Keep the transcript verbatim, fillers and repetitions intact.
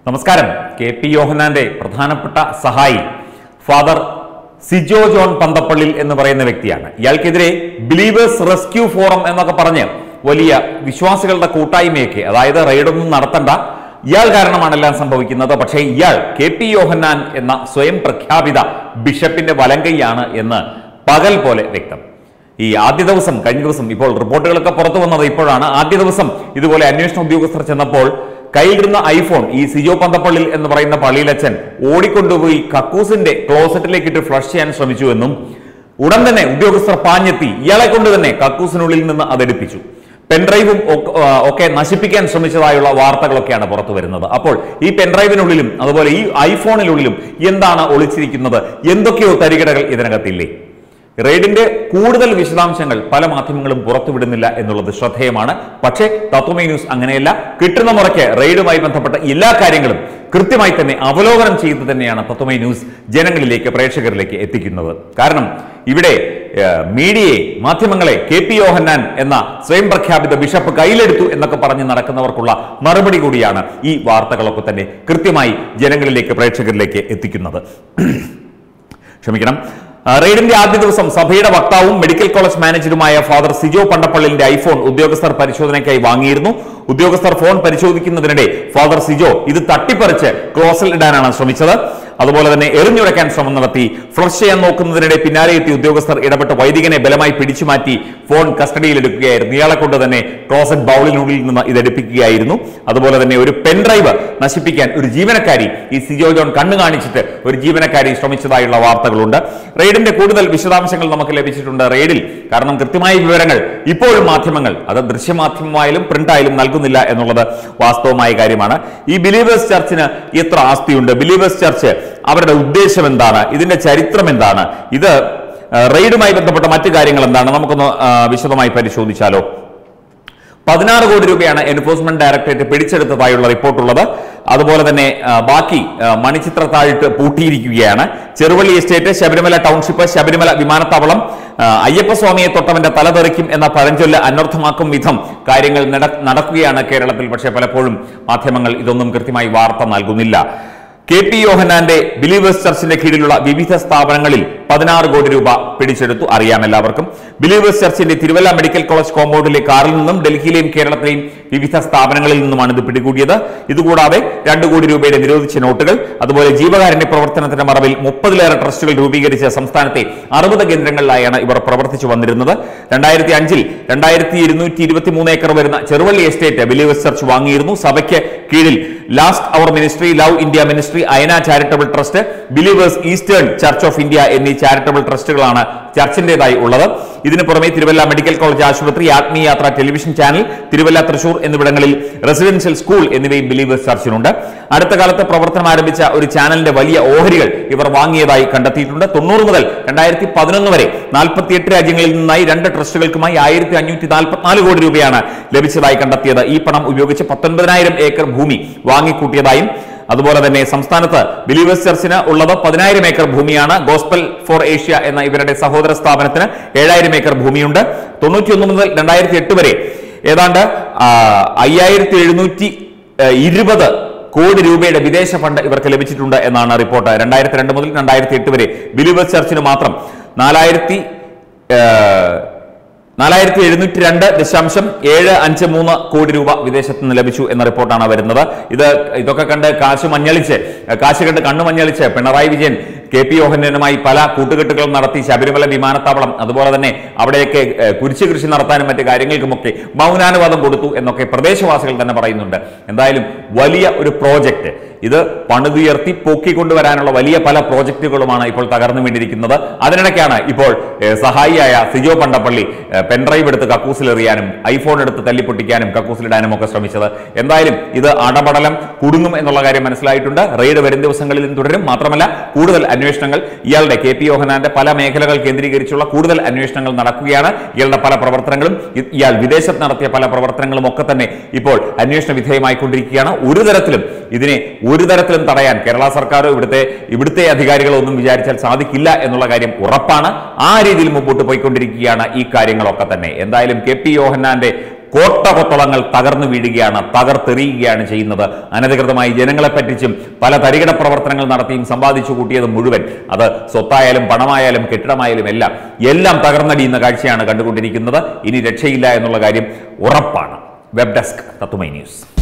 നമസ്കാരം. K P യോഹന്നാന്റെ പ്രധാനപ്പെട്ട സഹായി ഫാദർ സിജോ ജോൺ പന്തപ്പള്ളിൽ എന്ന് പറയുന്ന വ്യക്തിയാണ്. ഇയാൾക്കെതിരെ ബിലീവേഴ്സ് റെസ്ക്യൂ ഫോറം എന്നൊക്കെ പറഞ്ഞ് വലിയ വിശ്വാസികളുടെ കൂട്ടായ്മയൊക്കെ, അതായത് റെയ്ഡൊന്നും നടത്തണ്ട, ഇയാൾ കാരണമാണ് എല്ലാം സംഭവിക്കുന്നത്, പക്ഷേ ഇയാൾ കെ പി യോഹന്നാൻ എന്ന സ്വയം പ്രഖ്യാപിത ബിഷപ്പിന്റെ വലങ്കൈയാണ് എന്ന് പകൽ പോലെ വ്യക്തം. ഈ ആദ്യ ദിവസം കഴിഞ്ഞ ദിവസം ഇപ്പോൾ റിപ്പോർട്ടുകളൊക്കെ പുറത്തു വന്നത് ഇപ്പോഴാണ്. ആദ്യ ദിവസം ഇതുപോലെ അന്വേഷണ ഉദ്യോഗസ്ഥർ ചെന്നപ്പോൾ കയ്യിലിരുന്ന ഐഫോൺ ഈ സിജോ പന്തപ്പള്ളിൽ എന്ന് പറയുന്ന പള്ളിയിലച്ചൻ ഓടിക്കൊണ്ടുപോയി കക്കൂസിന്റെ ക്ലോസറ്റിലേക്ക് ഇട്ട് ഫ്ലഷ് ചെയ്യാൻ ശ്രമിച്ചു എന്നും ഉടൻ തന്നെ ഉദ്യോഗസ്ഥർ പാഞ്ഞെത്തി ഇയാളെ കൊണ്ട് തന്നെ കക്കൂസിനുള്ളിൽ നിന്ന് അതെടുപ്പിച്ചു. പെൻഡ്രൈവും ഒക്കെ നശിപ്പിക്കാൻ ശ്രമിച്ചതായുള്ള വാർത്തകളൊക്കെയാണ് പുറത്തു വരുന്നത്. അപ്പോൾ ഈ പെൻഡ്രൈവിനുള്ളിലും അതുപോലെ ഈ ഐഫോണിനുള്ളിലും എന്താണ് ഒളിച്ചിരിക്കുന്നത്? എന്തൊക്കെയോ തരികിടകൾ ഇതിനകത്തില്ലേ? റെയ്ഡിന്റെ കൂടുതൽ വിശദാംശങ്ങൾ പല മാധ്യമങ്ങളും പുറത്തുവിടുന്നില്ല എന്നുള്ളത് ശ്രദ്ധേയമാണ്. പക്ഷേ തത്വമൈ ന്യൂസ് അങ്ങനെയല്ല. കിട്ടുന്ന മുറയ്ക്ക് റെയ്ഡുമായി ബന്ധപ്പെട്ട എല്ലാ കാര്യങ്ങളും കൃത്യമായി തന്നെ അവലോകനം ചെയ്ത് തന്നെയാണ് തത്വമൈ ന്യൂസ് ജനങ്ങളിലേക്ക്, പ്രേക്ഷകരിലേക്ക് എത്തിക്കുന്നത്. കാരണം ഇവിടെ മീഡിയയെ, മാധ്യമങ്ങളെ കെ പി യോഹന്നാൻ എന്ന സ്വയം പ്രഖ്യാപിത ബിഷപ്പ് കയ്യിലെടുത്തു എന്നൊക്കെ പറഞ്ഞ് നടക്കുന്നവർക്കുള്ള മറുപടി കൂടിയാണ് ഈ വാർത്തകളൊക്കെ തന്നെ കൃത്യമായി ജനങ്ങളിലേക്ക്, പ്രേക്ഷകരിലേക്ക് എത്തിക്കുന്നത്. ക്ഷമിക്കണം. റെയ്ഡിന്റെ ആദ്യ ദിവസം സഭയുടെ വക്താവും മെഡിക്കൽ കോളേജ് മാനേജറുമായ ഫാദർ സിജോ പന്തപ്പള്ളിലിന്റെ ഐഫോൺ ഉദ്യോഗസ്ഥർ പരിശോധനയ്ക്കായി വാങ്ങിയിരുന്നു. ഉദ്യോഗസ്ഥർ ഫോൺ പരിശോധിക്കുന്നതിനിടെ ഫാദർ സിജോ ഇത് തട്ടിപ്പറിച്ച് ക്ലോസിൽ ഇടാനാണ് ശ്രമിച്ചത്. അതുപോലെ തന്നെ എറിഞ്ഞുടയ്ക്കാൻ ശ്രമം നടത്തി. ഫ്ലഷ് ചെയ്യാൻ നോക്കുന്നതിനിടെ പിന്നാലെ എത്തി ഉദ്യോഗസ്ഥർ ഇടപെട്ട് വൈദികനെ ബലമായി പിടിച്ചു മാറ്റി ഫോൺ കസ്റ്റഡിയിൽ എടുക്കുകയായിരുന്നു. ഇയാളെ കൊണ്ട് തന്നെ ക്ലോസറ്റ് ബൗളിനുള്ളിൽ നിന്ന് ഇതെടുപ്പിക്കുകയായിരുന്നു. അതുപോലെ തന്നെ ഒരു പെൻഡ്രൈവ് നശിപ്പിക്കാൻ ഒരു ജീവനക്കാരി, ഈ സിജോ ജോൺ കണ്ണു കാണിച്ചിട്ട് ഒരു ജീവനക്കാരി ശ്രമിച്ചതായുള്ള വാർത്തകളുണ്ട്. റെയ്ഡിന്റെ കൂടുതൽ വിശദാംശങ്ങൾ നമുക്ക് ലഭിച്ചിട്ടുണ്ട്. റെയ്ഡിൽ കാരണം കൃത്യമായ വിവരങ്ങൾ ഇപ്പോഴും മാധ്യമങ്ങൾ, അത് ദൃശ്യമാധ്യമമായാലും പ്രിന്റ് ആയാലും നൽകുന്നില്ല എന്നുള്ളത് വാസ്തവമായ കാര്യമാണ്. ഈ ബിലീവേഴ്സ് ചർച്ചിന് എത്ര ആസ്തിയുണ്ട്? ബിലീവേഴ്സ് ചർച്ച് അവരുടെ ഉദ്ദേശം എന്താണ്? ഇതിന്റെ ചരിത്രം എന്താണ്? ഇത് റെയ്ഡുമായി ബന്ധപ്പെട്ട മറ്റു കാര്യങ്ങൾ എന്താണ്? നമുക്കൊന്ന് വിശദമായി പരിശോധിച്ചാലോ. പതിനാറ് കോടി രൂപയാണ് എൻഫോഴ്സ്മെന്റ് ഡയറക്ടറേറ്റ് പിടിച്ചെടുത്തതായുള്ള റിപ്പോർട്ടുള്ളത്. അതുപോലെ തന്നെ ബാക്കി മണിച്ചിത്രത്താഴിട്ട് പൂട്ടിയിരിക്കുകയാണ്. ചെറുവള്ളി എസ്റ്റേറ്റ്, ശബരിമല ടൗൺഷിപ്പ്, ശബരിമല വിമാനത്താവളം, അയ്യപ്പസ്വാമിയെ തൊട്ടവന്റെ തല തെറിക്കും എന്ന പഴഞ്ചൊല്ല് അനർത്ഥമാക്കും വിധം കാര്യങ്ങൾ നടക്കുകയാണ് കേരളത്തിൽ. പക്ഷേ പലപ്പോഴും മാധ്യമങ്ങൾ ഇതൊന്നും കൃത്യമായി വാർത്ത നൽകുന്നില്ല. കെ പി യോഹന്നാന്റെ ബിലീവേഴ്സ് ചർച്ചിന്റെ കീഴിലുള്ള വിവിധ സ്ഥാപനങ്ങളിൽ പതിനാറ് കോടി രൂപ പിടിച്ചെടുത്തു. അറിയാം എല്ലാവർക്കും. ബിലീവേഴ്സ് ചർച്ചിന്റെ തിരുവല്ല മെഡിക്കൽ കോളേജ് കോമ്പൗണ്ടിലെ കാറിൽ നിന്നും ഡൽഹിയിലെയും കേരളത്തിലെയും വിവിധ സ്ഥാപനങ്ങളിൽ നിന്നുമാണ് ഇത് പിടികൂടിയത്. ഇതുകൂടാതെ രണ്ടു കോടി രൂപയുടെ നിരോധിച്ച നോട്ടുകൾ, അതുപോലെ ജീവകാരുണ്യ പ്രവർത്തനത്തിന്റെ മറവിൽ മുപ്പതിലേറെ ട്രസ്റ്റുകൾ രൂപീകരിച്ച സംസ്ഥാനത്തെ അറുപത് കേന്ദ്രങ്ങളിലായാണ് ഇവർ പ്രവർത്തിച്ചു വന്നിരുന്നത്. രണ്ടായിരത്തി അഞ്ചിൽ രണ്ടായിരത്തി ഇരുന്നൂറ്റി ഇരുപത്തി മൂന്ന് ഏക്കർ വരുന്ന ചെറുവള്ളി എസ്റ്റേറ്റ് ബിലീവേഴ്സ് ചർച്ച് വാങ്ങിയിരുന്നു. സഭയ്ക്ക് കീഴിൽ last hour ministry, love India ministry, Ayana charitable trust, believers eastern church of India എന്നീ ചാരിറ്റബിൾ ട്രസ്റ്റുകളാണ് ചർച്ചിന്റേതായി ഉള്ളത്. ഇതിനു പുറമെ തിരുവല്ല മെഡിക്കൽ കോളേജ് ആശുപത്രി, ആത്മീയ യാത്ര ടെലിവിഷൻ ചാനൽ, തിരുവല്ല തൃശൂർ എന്നിവിടങ്ങളിൽ റെസിഡൻഷ്യൽ സ്കൂൾ എന്നിവയും ബിലീവേഴ്സ് ചർച്ചിനുണ്ട്. അടുത്ത കാലത്ത് പ്രവർത്തനം ആരംഭിച്ച ഒരു ചാനലിന്റെ വലിയ ഓഹരികൾ ഇവർ വാങ്ങിയതായി കണ്ടെത്തിയിട്ടുണ്ട്. തൊണ്ണൂറ് മുതൽ രണ്ടായിരത്തി പതിനൊന്ന് വരെ നാൽപ്പത്തി എട്ട് രാജ്യങ്ങളിൽ നിന്നായി രണ്ട് ട്രസ്റ്റുകൾക്കുമായി ആയിരത്തി അഞ്ഞൂറ്റി നാൽപ്പത്തിനാല് കോടി രൂപയാണ് ലഭിച്ചതായി കണ്ടെത്തിയത്. ഈ പണം ഉപയോഗിച്ച് പത്തൊൻപതിനായിരം ഏക്കർ ഭൂമി വാങ്ങിക്കൂട്ടിയതായും, അതുപോലെ തന്നെ സംസ്ഥാനത്ത് ബിലീവേഴ്സ് ചർച്ചിന് ഉള്ളത് പതിനായിരം ഏക്കർ ഭൂമിയാണ്. ഗോസ്പൽ ഫോർ ഏഷ്യ എന്ന ഇവരുടെ സഹോദര സ്ഥാപനത്തിന് ഏഴായിരം ഏക്കർ ഭൂമിയുണ്ട്. തൊണ്ണൂറ്റി ഒന്ന് മുതൽ രണ്ടായിരത്തി എട്ട് വരെ ഏതാണ്ട് അയ്യായിരത്തി എഴുന്നൂറ്റി ഇരുപത് കോടി രൂപയുടെ വിദേശ ഫണ്ട് ഇവർക്ക് ലഭിച്ചിട്ടുണ്ട് എന്നാണ് റിപ്പോർട്ട്. രണ്ടായിരത്തി രണ്ട് മുതൽ രണ്ടായിരത്തി എട്ട് വരെ ബിലീവേഴ്സ് ചർച്ചിന് മാത്രം നാലായിരത്തി നാലായിരത്തി എഴുന്നൂറ്റി രണ്ട് ദശാംശം ഏഴ് അഞ്ച് മൂന്ന് കോടി രൂപ വിദേശത്ത് നിന്ന് ലഭിച്ചു എന്ന റിപ്പോർട്ടാണ് വരുന്നത്. ഇത് ഇതൊക്കെ കണ്ട് കാശ് മഞ്ഞളിച്ച് കാശ് കണ്ട് കണ്ണു മഞ്ഞളിച്ച് പിണറായി വിജയൻ കെ പി യോഹന്നാനുമായി പല കൂട്ടുകെട്ടുകളും നടത്തി ശബരിമല വിമാനത്താവളം, അതുപോലെ തന്നെ അവിടെയൊക്കെ കുരിശ് കൃഷി നടത്താനും മറ്റു കാര്യങ്ങൾക്കുമൊക്കെ മൗനാനുവാദം കൊടുത്തു എന്നൊക്കെ പ്രദേശവാസികൾ തന്നെ പറയുന്നുണ്ട്. എന്തായാലും വലിയ ഒരു പ്രോജക്റ്റ്, ഇത് പണിതുയർത്തി പൊക്കിക്കൊണ്ടുവരാനുള്ള വലിയ പല പ്രോജക്റ്റുകളുമാണ് ഇപ്പോൾ തകർന്നു വീണ്ടിരിക്കുന്നത്. അതിനിടയ്ക്കാണ് ഇപ്പോൾ സഹായിയായ സിജോ പന്തപ്പള്ളി പെൻഡ്രൈവ് എടുത്ത് കക്കൂസിലെറിയാനും ഐഫോൺ എടുത്ത് തല്ലിപ്പൊട്ടിക്കാനും കക്കൂസിലിടാനും ഒക്കെ ശ്രമിച്ചത്. എന്തായാലും ഇത് അടപടലം കുടുങ്ങും എന്നുള്ള കാര്യം മനസ്സിലായിട്ടുണ്ട്. റെയ്ഡ് വരും ദിവസങ്ങളിലും തുടരും. മാത്രമല്ല കൂടുതൽ അന്വേഷണങ്ങൾ, ഇയാളുടെ കെ പി യോഹന്നാന്റെ പല മേഖലകൾ കേന്ദ്രീകരിച്ചുള്ള കൂടുതൽ അന്വേഷണങ്ങൾ നടക്കുകയാണ്. ഇയാളുടെ പല പ്രവർത്തനങ്ങളും, ഇയാൾ വിദേശത്ത് നടത്തിയ പല പ്രവർത്തനങ്ങളും ഒക്കെ തന്നെ ഇപ്പോൾ അന്വേഷണ വിധേയമായിക്കൊണ്ടിരിക്കുകയാണ്. ഒരു തരത്തിലും ഇതിനെ ഒരു തരത്തിലും തടയാൻ കേരള സർക്കാരോ ഇവിടുത്തെ ഇവിടുത്തെ അധികാരികളോ ഒന്നും വിചാരിച്ചാൽ സാധിക്കില്ല എന്നുള്ള കാര്യം ഉറപ്പാണ്. ആ രീതിയിൽ മുമ്പോട്ട് പോയിക്കൊണ്ടിരിക്കുകയാണ് ഈ കാര്യങ്ങളൊക്കെ തന്നെ. എന്തായാലും കെ പി യോഹന്നാന്റെ കോട്ടകൊത്തളങ്ങൾ തകർന്നു വീഴുകയാണ്, തകർത്തെറിയുകയാണ് ചെയ്യുന്നത്. അനധികൃതമായി ജനങ്ങളെ പറ്റിച്ചും പല തരികിട പ്രവർത്തനങ്ങൾ നടത്തിയും സമ്പാദിച്ചു കൂട്ടിയത് മുഴുവൻ, അത് സ്വത്തായാലും പണമായാലും കെട്ടിടമായാലും എല്ലാം എല്ലാം തകർന്നടിയുന്ന കാഴ്ചയാണ് കണ്ടുകൊണ്ടിരിക്കുന്നത്. ഇനി രക്ഷയില്ല എന്നുള്ള കാര്യം ഉറപ്പാണ്. Web desk Tatwamayi news.